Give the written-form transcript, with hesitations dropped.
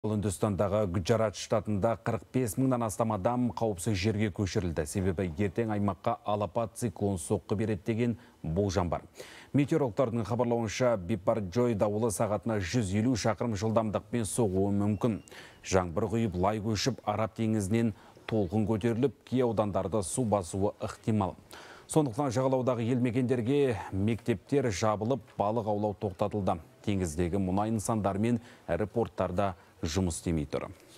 Үндістандағы Гуджарат штатында 45 мыңнан астам адам қауіпсіз жерге көшірілді. Себебі ертең аймаққа алапат циклон соққы береді деген болжам бар. Метеорологтардың хабарлауынша Бипарджой дауылы сағатына 150 шақырым жылдамдықпен соғуы мүмкін. Жаңбыр құйып, лай көшіп, Араб теңізінен толқын көтеріліп, кей аудандарды су басуы ықтимал. Сондықтан жағалаудағы ел мекендерге мектептер жабылып, балық аулау тоқтатылды. Теңіздегі мұнай нысандары мен ірі порттарда жұмыс істемей тұр.